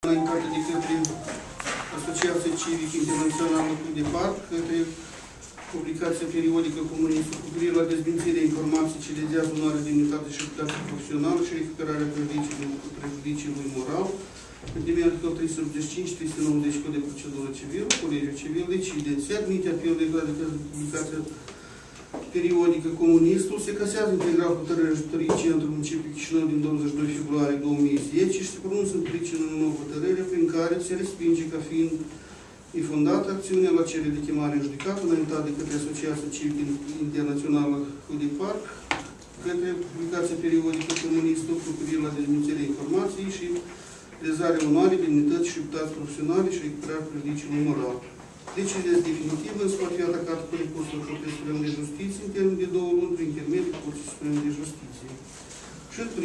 înaintată de către Asociația Civică Internațională Cluj de Parc, către publicația periodică comunistă cu privire la dezmințirea informației ce lezează onoarea, demnitate și reputație profesională și recuperarea prejudiciului moral, Întemeiul 385-390 Cod de procedură civilă, Colegiul Civil decide: se admite apelul legat de publicația periodică comunistul, se casează integral hotărârea Judecătorii Centrul Municipiului Chișinău din 22 februarie 2010 și se pronunță în pricină în nouă hotărâre prin care se respinge ca fiind infundată acțiunea la cerere de chemare în judecată înaintată de către Asociația Civică Internațională Cluj de Parc, către publicația periodică comunistă cu privire la dezmințirea informației și lezarea onoarei, demnității și reputații profesionale și recuperarea prejudiciului moral. Decizia definitivă însă va fi atacată cu recursul Curții Supreme de Justiție în termen de 2 luni prin intermediul Curții Supreme de Justiție.